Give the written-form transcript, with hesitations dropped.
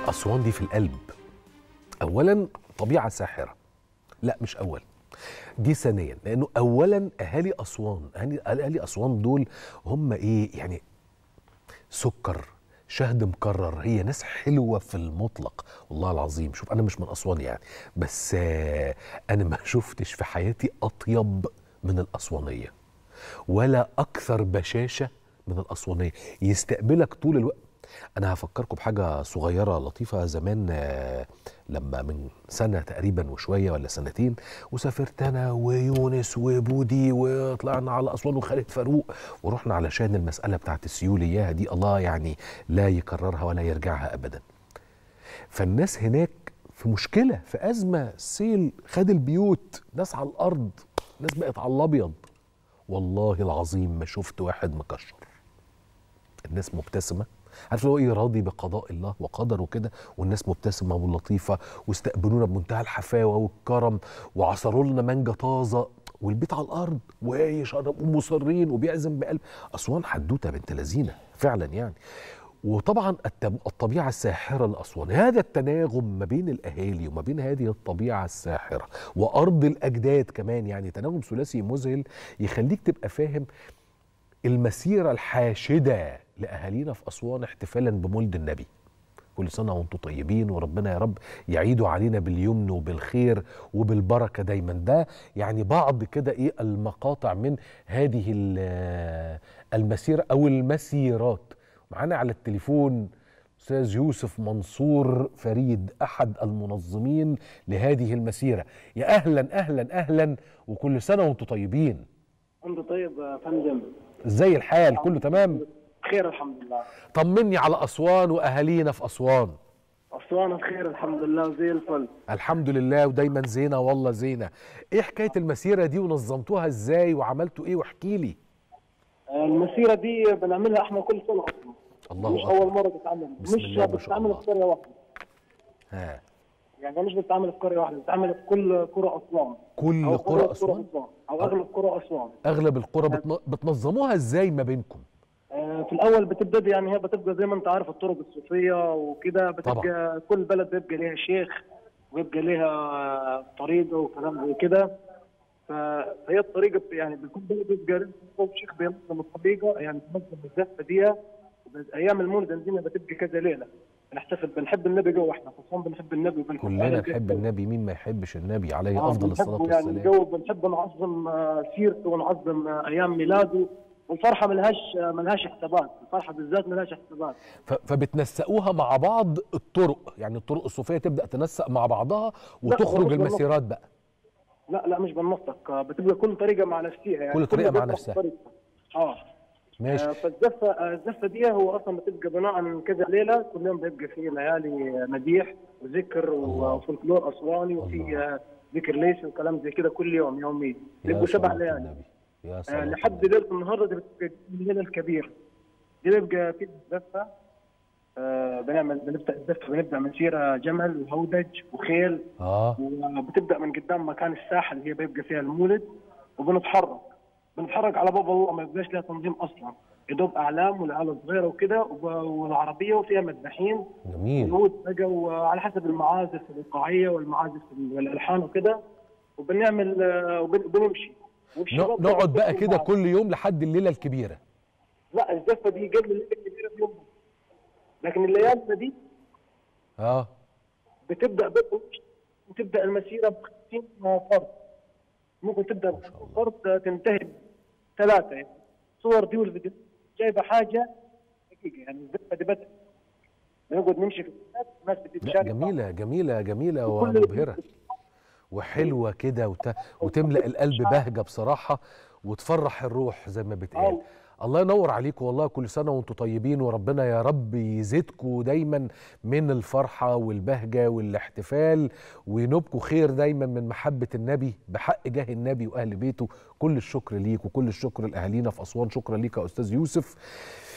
أسوان دي في القلب. أولا طبيعة ساحرة، لا مش أول، دي ثانيا، لأنه أولا أهالي أسوان، أهالي أسوان دول هم إيه يعني؟ سكر شهد مكرر، هي ناس حلوة في المطلق والله العظيم. شوف أنا مش من أسوان يعني، بس أنا ما شفتش في حياتي أطيب من الأسوانية ولا أكثر بشاشة من الأسوانية. يستقبلك طول الوقت. أنا هفكركم بحاجة صغيرة لطيفة. زمان لما من سنة تقريبا وشوية ولا سنتين، وسافرت أنا ويونس وبودي وطلعنا على أسوان وخالد فاروق، ورحنا علشان المسألة بتاعت السيول إياها دي، الله يعني لا يكررها ولا يرجعها أبدا. فالناس هناك في مشكلة، في أزمة، السيل خد البيوت، ناس على الأرض، ناس بقت على الأبيض. والله العظيم ما شفت واحد مكشر. الناس مبتسمة، عارف اللي هو ايه، راضي بقضاء الله وقدره كده، والناس مبتسمه ولطيفه، واستقبلونا بمنتهى الحفاوه والكرم، وعصروا لنا مانجا طازه، والبيت على الارض ويشربوا مصرين وبيعزم بقلب. اسوان حدوته بنت لذينه فعلا يعني. وطبعا الطبيعه الساحره لاسوان، هذا التناغم ما بين الاهالي وما بين هذه الطبيعه الساحره وارض الاجداد كمان، يعني تناغم ثلاثي مذهل يخليك تبقى فاهم المسيرة الحاشدة لأهالينا في أسوان احتفالا بمولد النبي. كل سنة وانتم طيبين، وربنا يا رب يعيدوا علينا باليمن وبالخير وبالبركة دايما. ده يعني بعض كده ايه المقاطع من هذه المسيرة أو المسيرات. معانا على التليفون أستاذ يوسف منصور فريد، أحد المنظمين لهذه المسيرة. يا أهلا أهلا أهلا، وكل سنة وانتم طيبين. انت طيب يا فندم؟ ازاي الحال؟ كله تمام؟ بخير الحمد لله. طمني على أسوان وأهالينا في أسوان. أسوان بخير الحمد لله زي الفل. الحمد لله، ودايما زينة والله زينة. ايه حكاية المسيرة دي ونظمتوها ازاي وعملتوا ايه؟ واحكي لي. المسيرة دي بنعملها احنا كل سنة اصلا. الله مش أكبر. أول مرة تتعمل، بسم مش الله ما شاء بتتعمل الله. في قرية واحدة. ها، يعني مش بتتعمل في قرية واحدة، بتتعمل في كل قرى أسوان. كل أو قرى أسوان؟ أو أغلب قرى أسوان. أغلب القرى بتنظموها ازاي ما بينكم؟ في الأول بتبدأ، يعني هي بتبقى زي ما أنت عارف الطرق الصوفية وكده، بتبقى طبعا. كل بلد بيبقى ليها شيخ ويبقى ليها طريقة وكلام زي كده. فهي الطريقه يعني بيكون بيبقى شيخ بينظم الطريقه، يعني بينظم الزفه دي. ايام المولد عندنا بتبقى كذا ليله بنحتفل، بنحب النبي جو، احنا في أسوان بنحب النبي وبنحب كلنا نحب النبي، مين ما يحبش النبي عليه أفضل الصلاة بنحبه يعني والسلام. الجو، بنحب نعظم سيرته ونعظم ايام ميلاده. والفرحه ملهاش حسابات، الفرحه بالذات ملهاش حسابات. فبتنسقوها مع بعض الطرق، يعني الطرق الصوفية تبدأ تنسق مع بعضها وتخرج المسيرات بقى. لا مش بالنسق، بتبقى كل طريقه مع نفسها، يعني كل طريقة مع نفسها. ماشي. الزفه دي هو اصلا بتبقى بناء كذا ليله، كل يوم بيبقى فيه ليالي مديح وذكر وفولكلور اسواني، وفي ذكر ليسي وكلام زي كده كل يوم يوميا، بيبقوا 7 ليالي. لحد ليله النهارده دي بتبقى الليله الكبيره، دي بيبقى في الزفه. بنبدا الزفه، بنبدا مسيره جمل وهودج وخيل. وبتبدا من قدام مكان الساحه اللي هي بيبقى فيها المولد، وبنتحرك على باب الله، ما يبقاش لها تنظيم اصلا، يدوب اعلام والعيال صغيره وكده، والعربيه وفيها مذبحين. جميل. بقى وعلى حسب المعازف الايقاعيه والمعازف والالحان وكده، وبنعمل وبنمشي. نقعد بقى كده كل يوم لحد الليله الكبيره. لا الزفه دي قبل الليله الكبيره بيوم، لكن الليالي دي بتبدا المسيره ب 50 فرد. ممكن تبدا فرد تنتهي 3 يعني. صور دي والفيديو جايبه حاجه دقيقه، يعني الزفه دي بدأ نقعد نمشي في الناس بتتشارك. جميله جميله جميله ومبهره وحلوه كده، وتملأ القلب بهجه بصراحه، وتفرح الروح زي ما بتقال. الله ينور عليكم والله، كل سنة وانتم طيبين، وربنا يا رب يزيدكم دايما من الفرحة والبهجة والاحتفال، وينوبكم خير دايما من محبة النبي بحق جاه النبي وأهل بيته. كل الشكر ليك وكل الشكر لأهالينا في أسوان. شكرا ليك يا أستاذ يوسف.